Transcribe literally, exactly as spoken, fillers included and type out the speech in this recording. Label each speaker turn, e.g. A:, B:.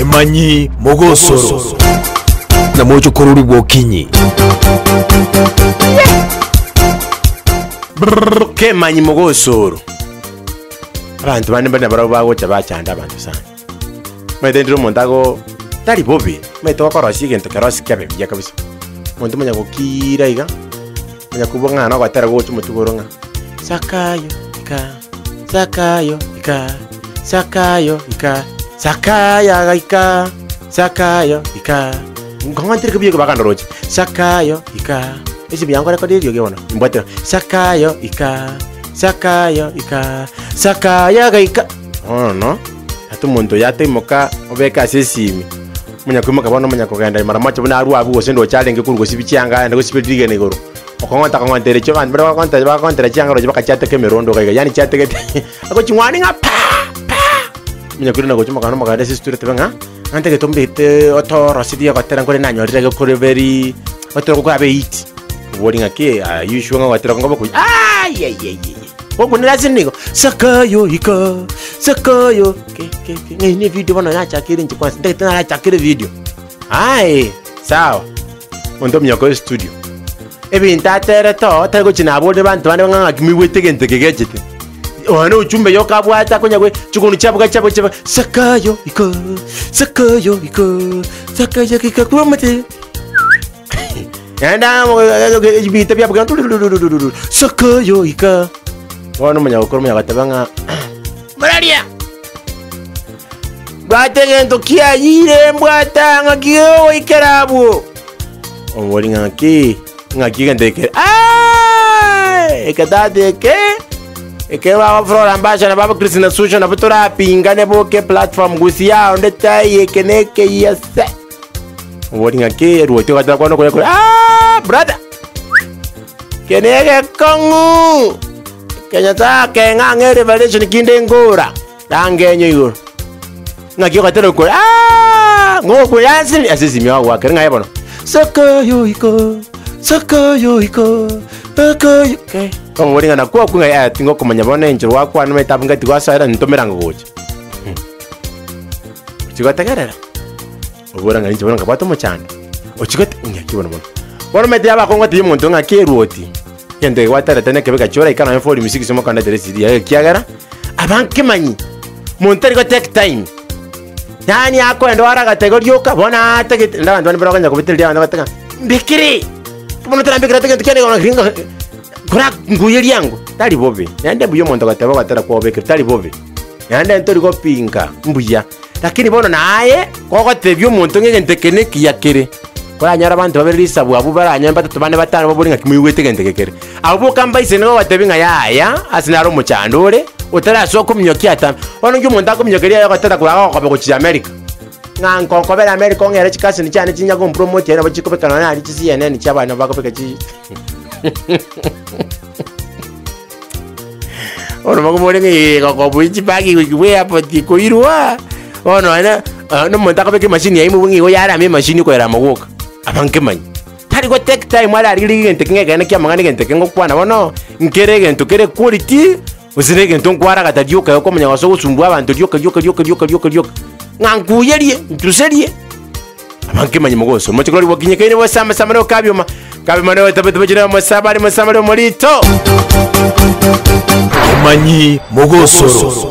A: Kemanyi Mogosoro na mocho koruri bwokinyi
B: Kemanyi Mogosoro abantu bane bane barabo bagocha bachanda abantu sana mwete ndiro montago tari bobi mwete wakorosi gento kerosi kebe bya kabisa muntu munya gukira iga munya kubonga na gwatera gocho mutugoronga sakayo ika sakayo ika sakayo ika sakaya ika sakayo ika ngwantere kubiye kubakanda roche sakayo ika ese byango reko dio gebona mbwatera sakayo ika sakayo ika sakaya ika oh no atu muntu yate moka obeka sesimi munya kwimoka bono munya kugenda mara macho buna aru abu osendo challenge kurgo sibicyanga ndo sibidige negoro okonta kontere cyo bantu bari konta ba kontra cyanga roje bakachate kemerondo kaiga yani chate kete ako chingwani nga pa munya kurina go chuma kana magada sisture tebanga ante ke tombete otoro sidia kwatera ngore nanyo rege kore very otoro ko abe it boarding ake ayushu nga kwatera ngoba ku ay ay ay Ogo nilazinigo sakayo ika sakayo ke ke ke ni video bana na chakiri nchi kwanza ndete na chakiri video ai sawa ndo mnyako studio ebi ntatere to tego china bode bantu bane nganga kimiwete gente kegechete ono uchumbe yoka bwata kunyagwe chukunu chabuka chabu chabu sakayo ika sakayo ika sakayo ika kumate yanda mo bita bya buga sakayo ika Wano manya ukoro manya katabanga Malaria Bate gento kia yire mbwata ngakio ikerabu Omori ngaki ngaki genteke Aaaaaa Ekadade ke Eke wako flora mbasha na baba Kristina Susha na putura pingane boke platform gusia ondeta yeke neke yase Omori ngaki ruwete katara kwano kwenye kwenye Aaaaaa brother Keneke kongu Kenya ta kenga ngere valation kinde ngora dangenyo igoro ngakyo katero ko ah ngoko yansi asisi mya wa kenga yebono sakayo iko sakayo iko sakayo ke ko woringa na kwa kunga ya tingo komanya bone njiro wa kwa nme tabunga tigwa sara ntomera ngogocha chigategerera obora ngani njibona ngabato mo cyane ochigate ngakibona bona bora mete yaba kongo ti muntu ngakeruoti Yende watara tene kebeka chora ikana for music somo kanda teresi ya kiagara abanke manyi montari ko take time yani ako endo ara kategorio ka bona take ndaba ndani bro kanya kubitira ndaba taka mbikiri kumono tara mbikira take kene ona gringa kura nguyeri yangu tari bobe yande buyo monto kateba katara ko bekira tari bobe yande ntori ko pinka mbuya lakini bono naye ko ko tebyo monto ngente kene kiyakire Kwa nyara bantu babirisa bwa bubara nyamba tutubane batano baburinga kimwiwete gentekekere abo kamba isengo watebinga yaya asinaro muchandure utara soko mnyokia tam ono ngi umuntu akomnyokeria yakatata kuraga kwa ko chi America nganko ko bera America ngere chikasi ni cyane kinya go promote era bakikopekana na ari C N N cyabana bakopeka chi ono bagoboringa ko buichi bagi we apo tiko irwa ono ana no umuntu akopeka machine yayimu bungi go yara me machine ko era mawoka Abanke manyi Tari go take time wala rili gente kinga kana kya mangani gente kingo kwana bono nkere gento kere quality usine gento kwara kata dioka yoko manya waso gusumbwa abantu dioka dioka dioka dioka dioka dioka ngankuyerie ntuserie Abanke manyi Mogoso mo chikolori bokinye kene bo sama sama no kabyoma kabyoma no tabe tabe jina mo sabari mo sama no molito
A: Kemanyi Mogosoro